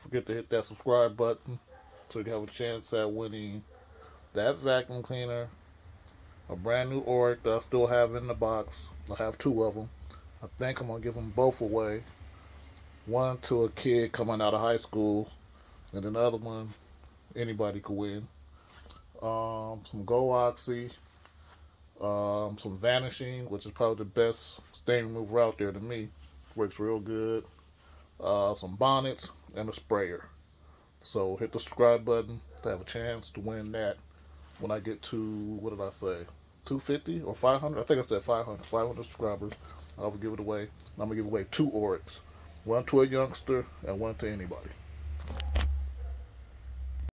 forget to hit that subscribe button so you can have a chance at winning that vacuum cleaner, a brand new Oric that I still have in the box. I have two of them. I think I'm going to give them both away. One to a kid coming out of high school, and then the other one, anybody could win. Some Go Oxy, some Vanishing, which is probably the best stain remover out there to me. Works real good. Some bonnets, and a sprayer. So hit the subscribe button to have a chance to win that when I get to, what did I say, 250 or 500? I think I said 500. 500 subscribers. I will give it away. I'm going to give away two Orics. One to a youngster and one to anybody.